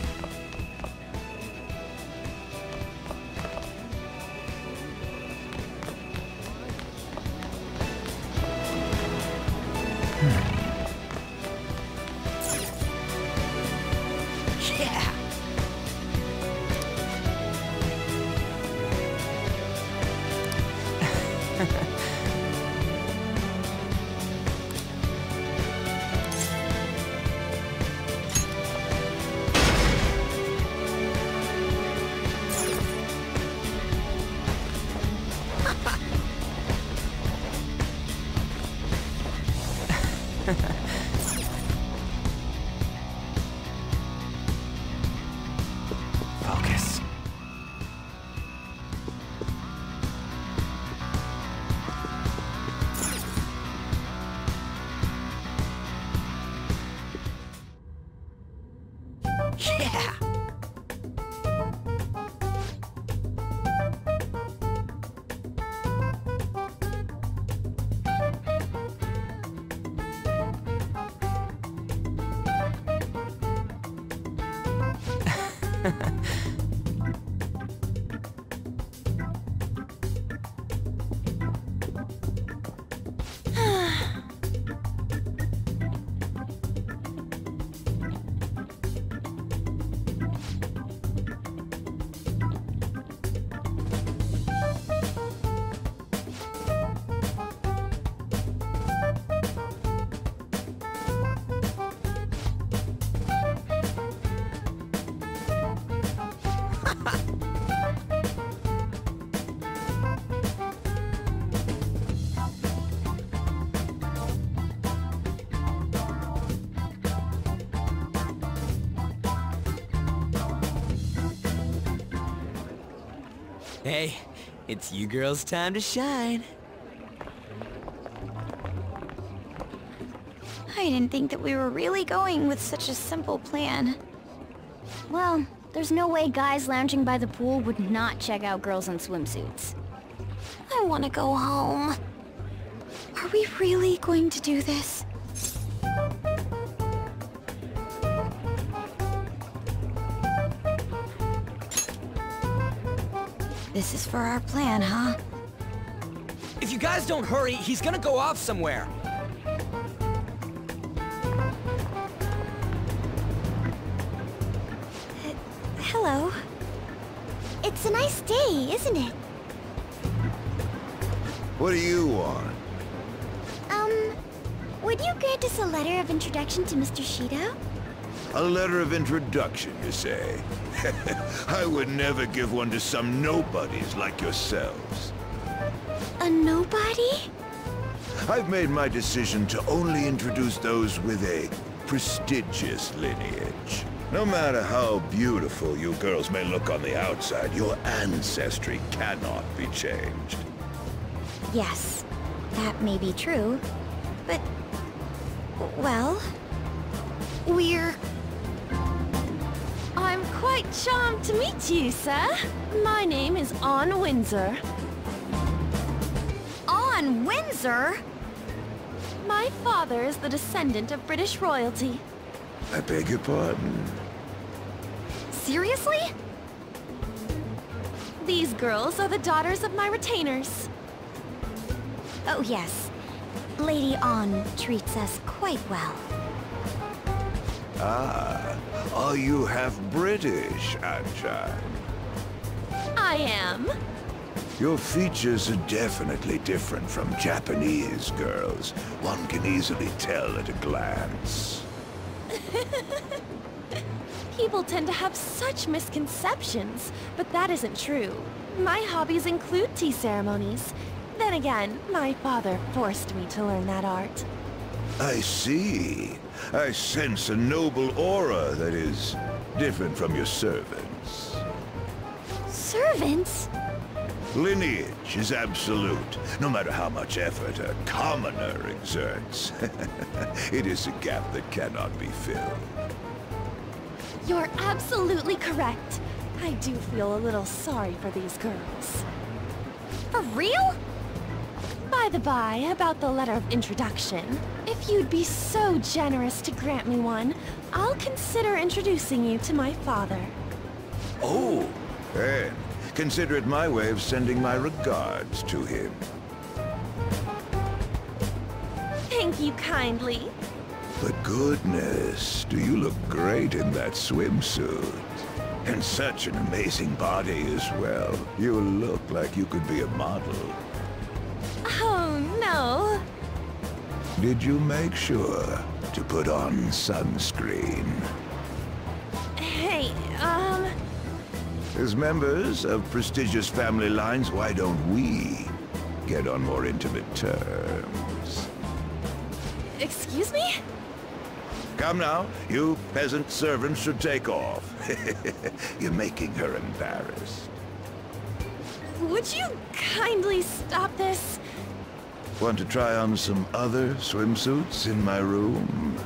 Focus. Yeah! Hey, it's you girls' time to shine. I didn't think that we were really going with such a simple plan. Well, there's no way guys lounging by the pool would not check out girls in swimsuits. I want to go home. Are we really going to do this? This is for our plan, huh? If you guys don't hurry, he's gonna go off somewhere. Hello. It's a nice day, isn't it? What do you want? Would you grant us a letter of introduction to Mr. Shido? A letter of introduction, you say? I would never give one to some nobodies like yourselves. A nobody? I've made my decision to only introduce those with a prestigious lineage. No matter how beautiful you girls may look on the outside, your ancestry cannot be changed. Yes, that may be true, but... well... we're... I'm quite charmed to meet you, sir. My name is Anne Windsor. Anne Windsor? My father is the descendant of British royalty. I beg your pardon. Seriously? These girls are the daughters of my retainers. Oh yes. Lady Anne treats us quite well. Ah, are you half British, Anshine? I am. Your features are definitely different from Japanese girls. One can easily tell at a glance. People tend to have such misconceptions, but that isn't true. My hobbies include tea ceremonies. Then again, my father forced me to learn that art. I see. I sense a noble aura that is different from your servants. Servants? Lineage is absolute, no matter how much effort a commoner exerts. It is a gap that cannot be filled. You're absolutely correct. I do feel a little sorry for these girls. For real? By the by, about the letter of introduction, if you'd be so generous to grant me one, I'll consider introducing you to my father. Oh, and consider it my way of sending my regards to him. Thank you kindly. But goodness, do you look great in that swimsuit. And such an amazing body as well. You look like you could be a model. did you make sure to put on sunscreen? Hey, As members of prestigious family lines, why don't we get on more intimate terms? excuse me? Come now, you peasant servants should take off. You're making her embarrassed. Would you kindly stop this? Want to try on some other swimsuits in my room?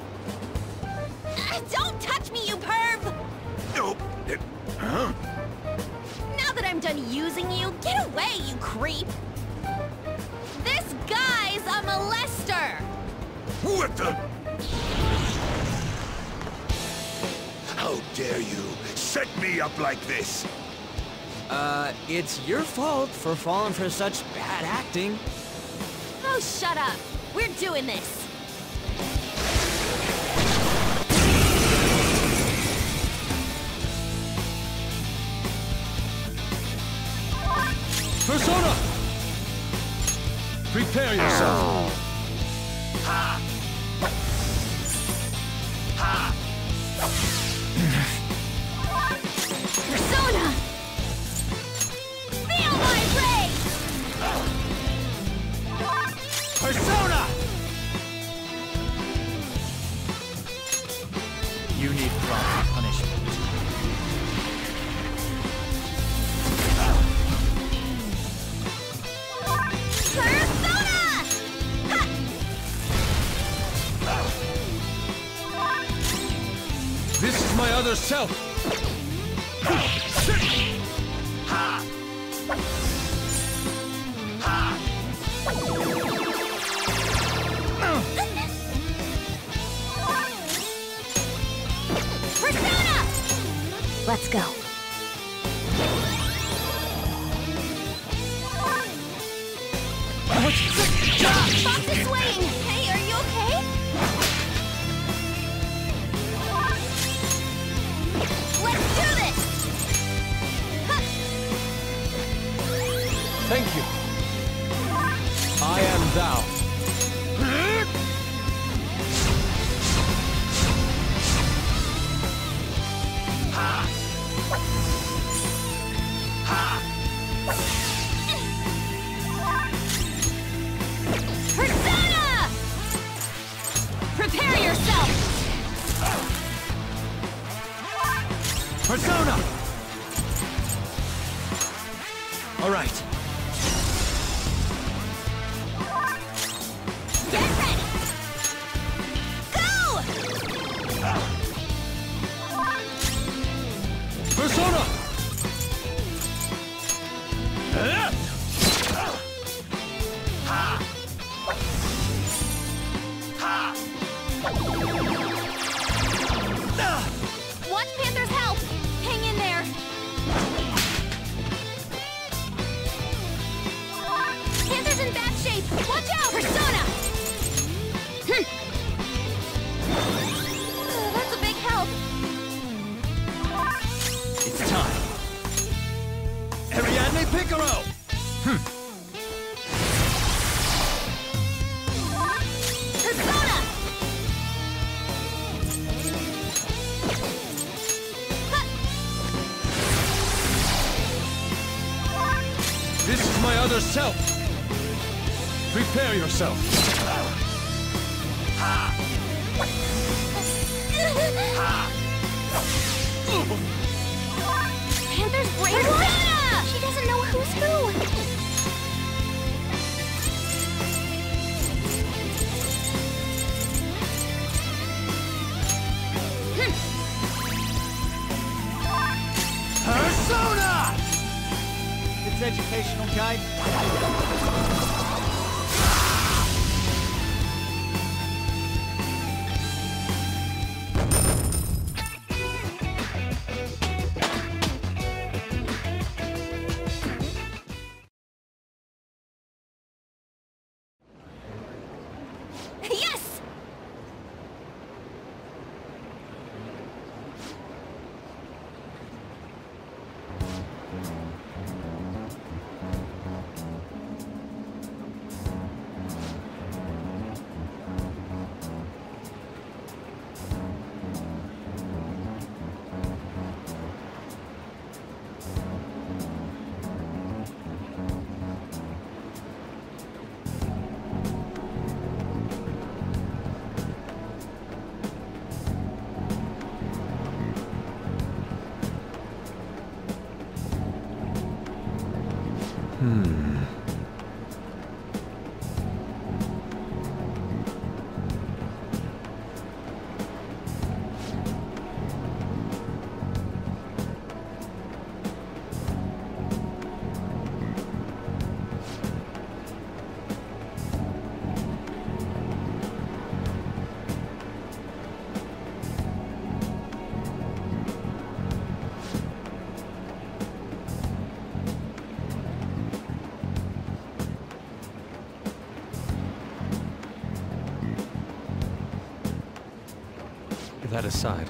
Don't touch me, you perv! Nope. Huh? Now that I'm done using you, get away, you creep! This guy's a molester! What the? How dare you set me up like this? It's your fault for falling for such bad acting. Oh, shut up! We're doing this! Persona! Prepare yourself. Persona! Feel my rage! Persona! You need proper punishment. Persona! This is my other self. Persona! Let's go. Fox is swaying! Hey, are you okay? Let's do this! Thank you. I am thou. Persona! Prepare yourself! Persona! All right. Get ready! Go! Persona! Watch Panther's help! Hang in there! Panther's in bad shape! Watch out! Persona! That's a big help! It's time. Ariadne Picaro! Persona! This is my other self. Prepare yourself. Panther's brainwashed! She doesn't know who's who! Persona! It's educational guide. Yes! That aside,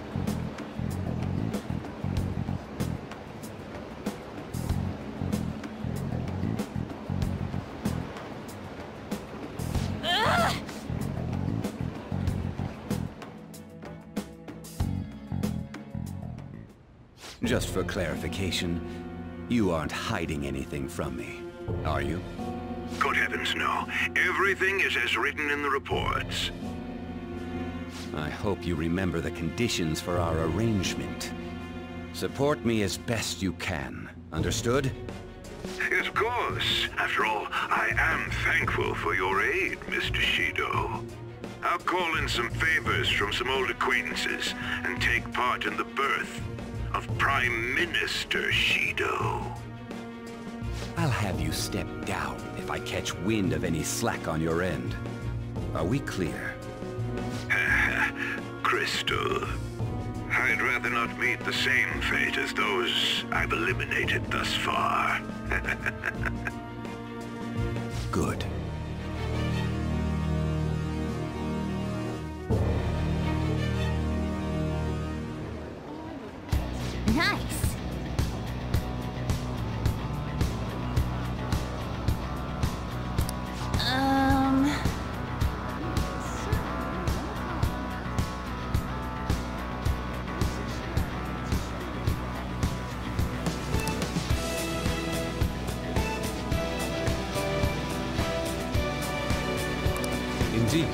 just for clarification, you aren't hiding anything from me, are you? Good heavens, no. Everything is as written in the reports. I hope you remember the conditions for our arrangement. Support me as best you can. Understood? Yes, of course. After all, I am thankful for your aid, Mr. Shido. I'll call in some favors from some old acquaintances and take part in the birth of Prime Minister Shido. I'll have you step down if I catch wind of any slack on your end. Are we clear? Crystal, I'd rather not meet the same fate as those I've eliminated thus far. Good. Nice. indeed.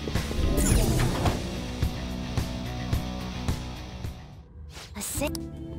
A sick.